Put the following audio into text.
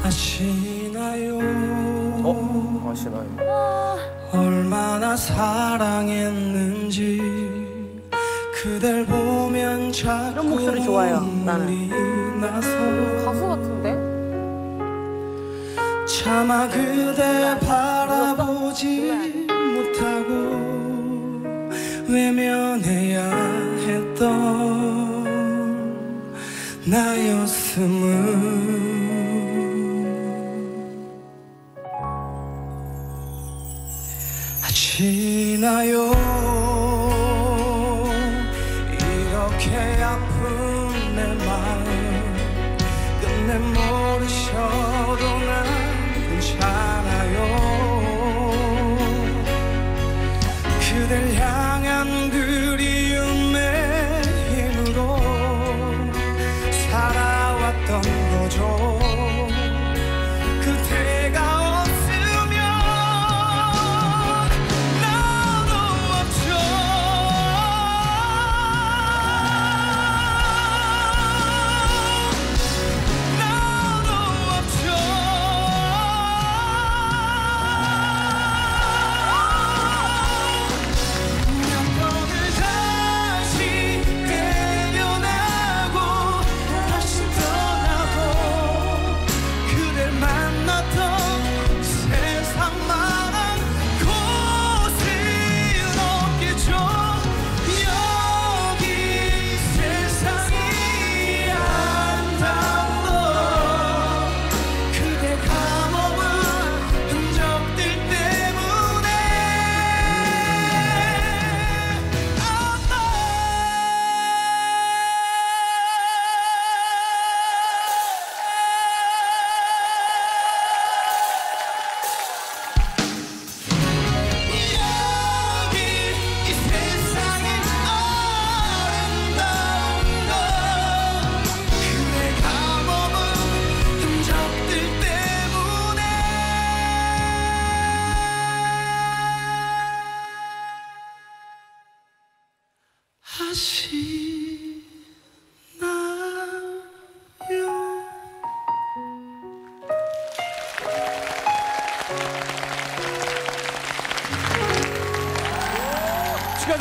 아시나요? 아시나요? 얼마나 사랑했는지 그댈 보면 자꾸 이런 목소리 좋아요, 눈물이 나서 가수 같은데? 차마 그대 바라보지 못하고 외면해야 했던 나였음을 아시나요? 이렇게 아픈 내 마음 끝내 모르셔도 난 괜찮아요. 그댈 향한 그리움의 힘으로 살아왔던 거죠. 그대가 없으면 나도 없죠. 나도 없죠. 몇 번을 다시 외면하고 다시 떠나고 그댈 만났던 세상만한 곳은 없겠죠. 여기 세상이 아름다운 건 그대가 머문 흔적들 때문에 여기 이 세상이 아름다운 건 그대가 머문 흔적들 때문에 아시나요?